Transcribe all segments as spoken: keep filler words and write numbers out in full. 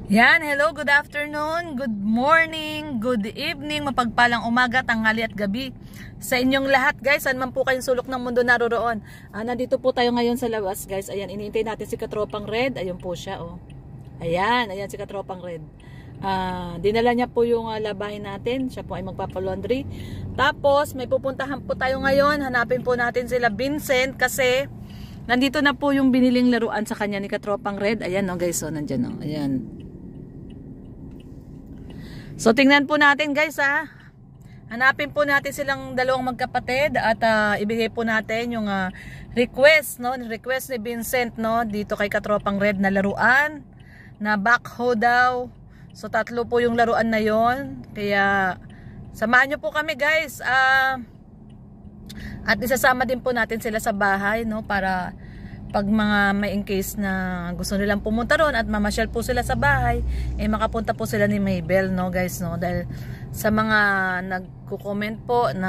Yan, hello, good afternoon, good morning, good evening, mapagpalang umaga, tanghali at gabi sa inyong lahat guys, saan man po kayong sulok ng mundo naroroon. Ah, nandito po tayo ngayon sa labas guys, ayan, iniintay natin si Katropang Red, ayun po siya oh. Ayan, ayan si Katropang Red. Ah, dinala niya po yung uh, labahin natin, siya po ay magpapalaundry. Tapos may pupuntahan po tayo ngayon, hanapin po natin sila Vincent kasi nandito na po yung biniling laruan sa kanya ni Katropang Red. Ayan oh guys, oh, nandyan oh, ayan. So tingnan po natin guys ha. Hanapin po natin silang dalawang magkapatid at uh, ibigay po natin yung uh, request no, request ni Vincent no dito kay Katropang Red na laruan na backhoe daw. So tatlo po yung laruan na yon. Kaya samahan niyo po kami guys. Uh, at isasama din po natin sila sa bahay no para pag mga may in case na gusto nilang pumunta ron at mamasyal po sila sa bahay, eh makapunta po sila ni Maybel no guys no, dahil sa mga nagko-comment po na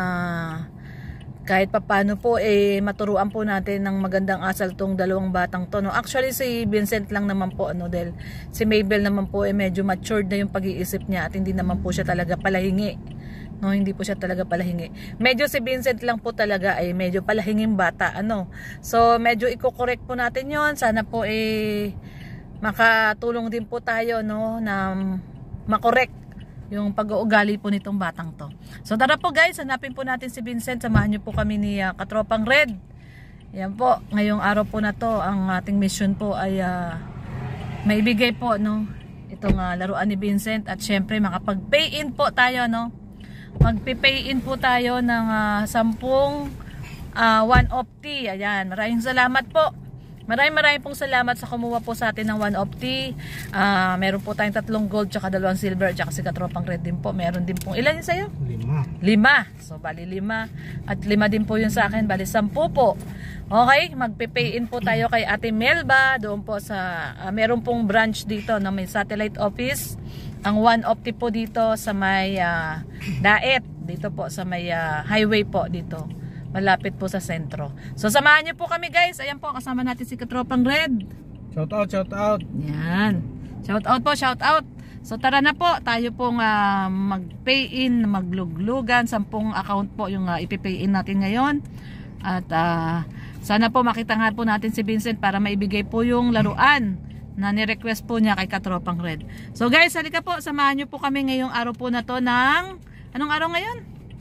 kahit papano po eh maturuan po natin ng magandang asal tong dalawang batang to no. Actually si Vincent lang naman po ano, dahil si Maybel naman po eh medyo matured na yung pag-iisip niya at hindi naman po siya talaga palahingi. No, hindi po siya talaga palahingi. Medyo si Vincent lang po talaga ay medyo palahinging bata ano. So medyo i-correct po natin 'yon. Sana po eh makatulong din po tayo no na makorek yung pag-uugali po nitong batang to. So tara po guys, hanapin po natin si Vincent. Samahan niyo po kami ni uh, Katropang Red. Yan po, ngayong araw po na to ang ating mission po ay uh, maibigay po no itong uh, laruan ni Vincent at syempre makapag-pay in po tayo no. Magpi-pay in po tayo ng uh, sampung uh, one of tea. Ayan, maraming salamat po. Maraming maraming pong salamat sa kumuha po sa atin ng one of tea. Uh, meron po tayong tatlong gold tsaka dalawang silver tsaka si Katropang Red din po. Meron din pong ilan yun sa'yo? Lima. Lima. So bali lima. At lima din po yun sa akin. Bali sampu po. Okay, magpi-pay in po tayo kay Ate Melba. Doon po sa, uh, meron pong branch dito na may satellite office. Ang one of tea po dito sa may uh, Daet, dito po sa may uh, highway po dito. Malapit po sa sentro. So samahan niyo po kami guys. Ayan po, kasama natin si Katropang Red. Shout out, shout out. Yan. Shout out po, shout out. So tara na po, tayo pong uh, mag-pay in, magluglugan. Sampung account po yung uh, ipipay in natin ngayon. At uh, sana po makitanghal po natin si Vincent para maibigay po yung laruan na ni-request po niya kay Katropang Red. So guys, halika po, samahan niyo po kami ngayong araw po na to ng, anong araw ngayon?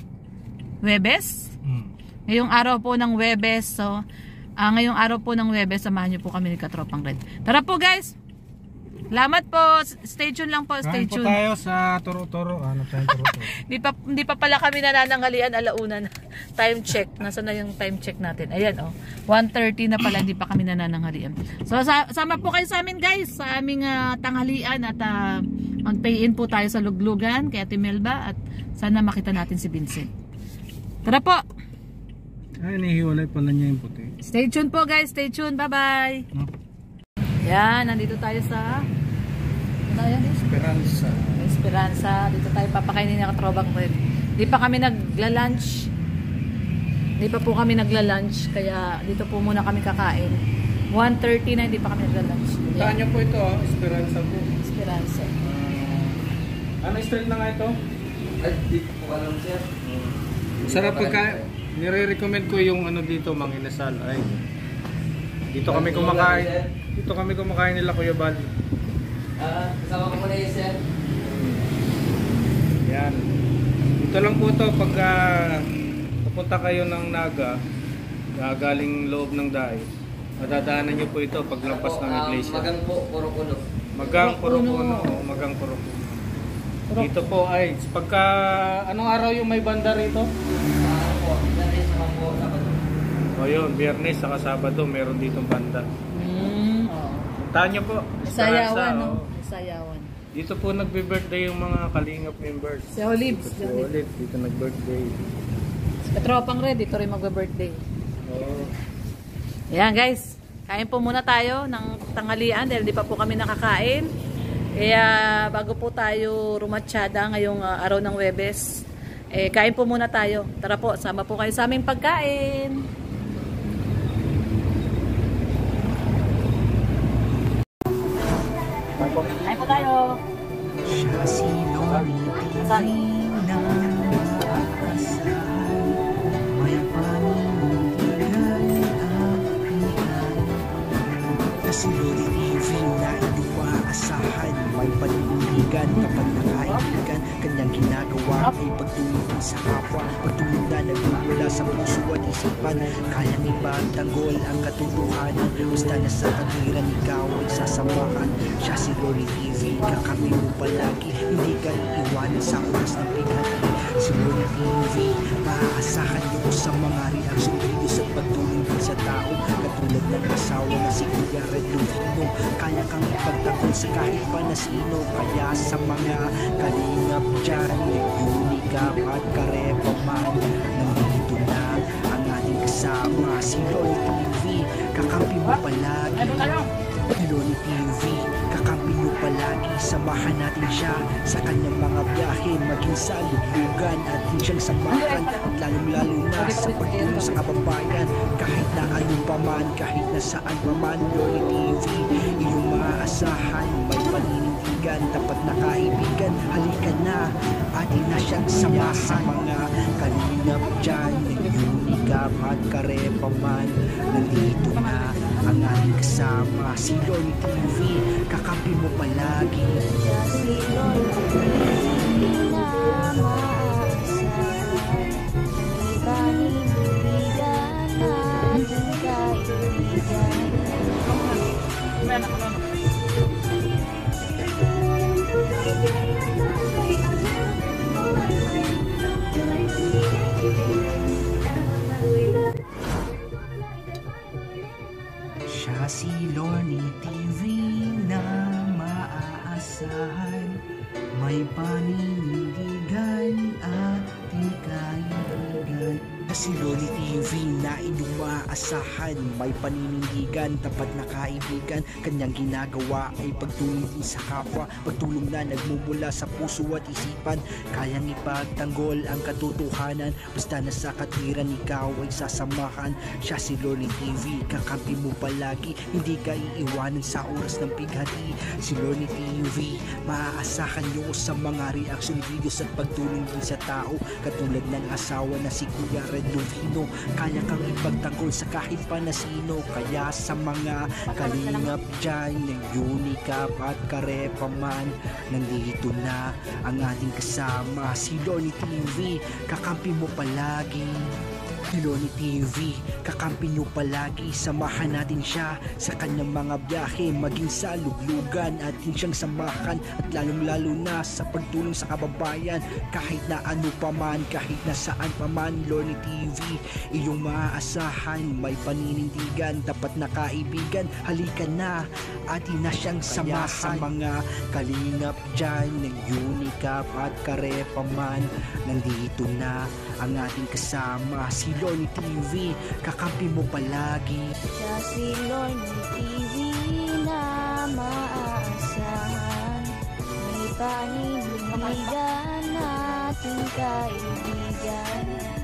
Webes? Hmm. Ngayong araw po ng Webes. So, uh, ngayong araw po ng Webes, samahan niyo po kami ni Katropang Red. Tara po guys! Salamat po! Stay tuned lang po, stay tuned. Kain po tayo sa Turo-Turo. Ano tayong Turo-Turo? Hindi pa, hindi pa pala kami nanananghalian alauna na. Time check. Nasaan na yung time check natin? Ayan oh. one thirty na pala, hindi pa kami nanananghalian. So sa, sama po kayo sa amin guys sa aming uh, tanghalian at uh, mag-pay in po tayo sa luglugan kay Ate Melba at sana makita natin si Vincent. Tara po! Ay, nahihiwalay pala niya yung puti. Stay tuned po guys. Stay tuned. Bye bye! Hmm. Yan, nandito tayo sa Ayan, Esperanza. Esperanza. Dito tayo papakainin ng Katropang Red. Di pa kami nagla-lunch. Di pa po kami nagla-lunch. Kaya dito po muna kami kakain. one thirty na hindi pa kami nagla-lunch. Saan niyo po ito? Oh? Esperanza po. Esperanza. Uh, ano street na nga ito? Ay, dito po alam sir. Sarap pagka nire-recommend ko yung ano dito, Mang Inasal. Ay. Dito kami kumakain. Dito kami kumakain nila Kuya Bal. Ah, kasama ko muna yun, sir. Yan. Dito lang po ito pag uh, pupunta kayo ng Naga, uh, galing loob ng Dae. Madadaanan nyo po ito paglampas ng iglesia. Uh, magang po, puro-puno. Magang puro-puno. Magang puro-puno. Dito po ay, pagka, anong araw yung may banda rito? Ah, po, Biyernes naman po, Sabado. O yun, Biyernes saka Sabado, meron ditong banda. Mm, oh. Puntahan nyo po. Sayawan, no? Oh. Sayawan. Dito po nagbe-birthday yung mga Kalingap members. Si Olives. Si Olives, dito nag-birthday. Si Katropang Red, dito rin magbe-birthday. Oo. Ayan guys, kain po muna tayo ng tanghalian dahil di pa po kami nakakain. Kaya bago po tayo rumatsyada ngayong uh, araw ng Webes, eh, kain po muna tayo. Tara po, sama po kayo sa aming pagkain. Ay po. po tayo. Siya si Lori T V na maaasahan. May paninindigan ang pinay. Si Lori T V na hindi maasahan. May paninindigan kapag nakaibigan. Kanyang ginagawa ay pagtulong sa kapwa. Pagtulong na nagmumula sa puso at isipan. Kayang ipagtanggol ang katotohanan. Basta na sa katwiran ikaw ay sasamahan. Siya si Lori T V, kakampi mo palagi. Hindi ka iiwanan sa oras ng pighati. Si Lori T V, maaasahan niyo sa mga reaksyon videos at pagtulong din sa tao. Katulad ng asawa na si Kuya Red Luvino. Kaya kang ipagtanggol sa kahit pa na sino. Kaya sa mga kalingap dyan, unikap at karepaman, nandito na ang ating kasama. Si Lori T V, kakampi mo palagi. Lori T V, kakampi mo palagi. Samahan natin siya sa kanyang mga biyahe, maging sa lublugan at din siyang samahan. At lalong-lalo na sa pagtulong sa kababayan. Kahit na ano pa man, kahit na saan pa man, Lori T V, iyong maaasahan. May paninindigan, tapat na kaibigan. Halika na, atin na siyang samahan. Sa mga kalingap dyan, nag-unikap at karepaman, nandito na ang ating kasama. Si Lori T V, kakampi mo palagi. Siya si Lori T V na maaasahan. May paninindigan natin kaibigan. Siya si Lori T V na maaasahan. May paninindigan ating kaibigan. Si Lori T V na inyong maaasahan. May paninindigan, tapat na kaibigan. Kanyang ginagawa ay pagtulong din sa kapwa. Pagtulong na nagmumula sa puso at isipan. Kayang ipagtanggol ang katotohanan. Basta na sa katwiran ikaw ay sasamahan. Siya si Lori T V, kakampi mo palagi. Hindi ka iiwanan sa oras ng pighati. Si Lori T V, maaasahan nyo sa mga reaction videos at pagtulong din sa tao. Katulad ng asawa na si Kuya Red Luvino. Kaya kang ipagtanggol sa kahit pa na sino. Kaya sa mga kalingap dyan, nag-unikap at karepaman, nandito na ang ating kasama. Si Lori T V, kakampi mo palagi. Lori T V, kakampi nyo palagi. Samahan natin siya sa kanyang mga biyahe, maging sa luglugan at din siyang samahan. At lalong lalo na sa pagtulong sa kababayan. Kahit na ano pa man, kahit na saan pa man, Lori T V, iyong maaasahan. May paninindigan, tapat na kaibigan. Halika na, atin na siyang samahan. Sa mga kalingap dyan, nag-unikap at karepaman, nandito na ang ating kasama. Si Lori T V, kakampi mo palagi. Siya si Lori T V na maaasahan. May paninindigan natin kaibigan.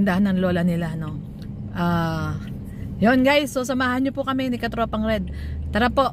tindahan ng lola nila, no. Ah, yun guys, so samahan nyo po kami ni Katropang Red. Tara po.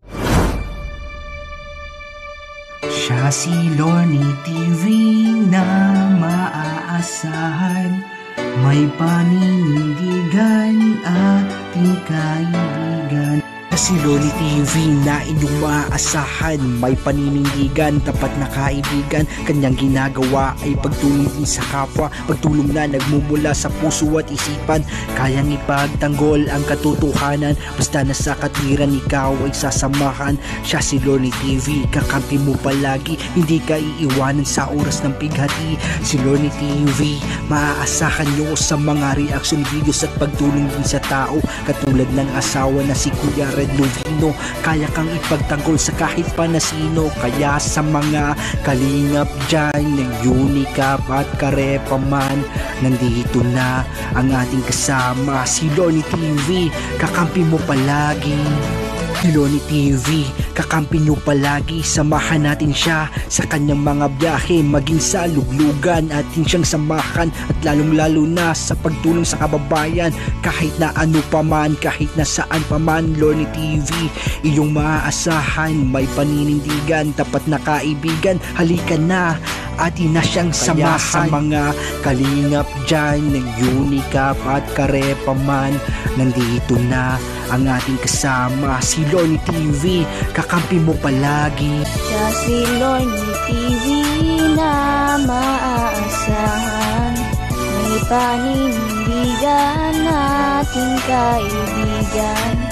Siya si Lorny T V na maaasahan, may paninindigan ating kaibigan. Si Lorny T V na inyong maaasahan, may paninindigan, tapat na kaibigan. Kanyang ginagawa ay pagtulong din sa kapwa, pagtulong na nagmumula sa puso at isipan. Kayang ipagtanggol ang katotohanan, basta nasa katwiran ikaw ay sasamahan. Siya si Lorny T V, kakampi mo palagi, hindi ka iiwanan sa oras ng pighati. Si Lorny T V, maaasahan nyo sa mga reaction videos at pagtulong din sa tao, katulad ng asawa na si Kuya Red Lovino. Kaya kang ipagtanggol sa kahit pa na sino. Kaya sa mga kalingap dyan, nag-unicap at karepaman, nandito na ang ating kasama, si Lorny T V, kakampi mo palagi. Si Lorny T V, kakampi nyo palagi, samahan natin siya sa kanyang mga biyahe, maging sa luglugan, atin siyang samahan, at lalong lalo na sa pagtulong sa kababayan, kahit na ano pa man, kahit na saan pa man. Lorny T V, iyong maaasahan, may paninindigan, tapat na kaibigan. Halika na, atin na siyang samahan. Kaya sa mga kalingap dyan, nag-unicap at karepaman, nandito na ang ating kasama, si Lorny T V, kakampi mo palagi. Siya si Lorny T V na maaasahan, may paninindigan ating kaibigan.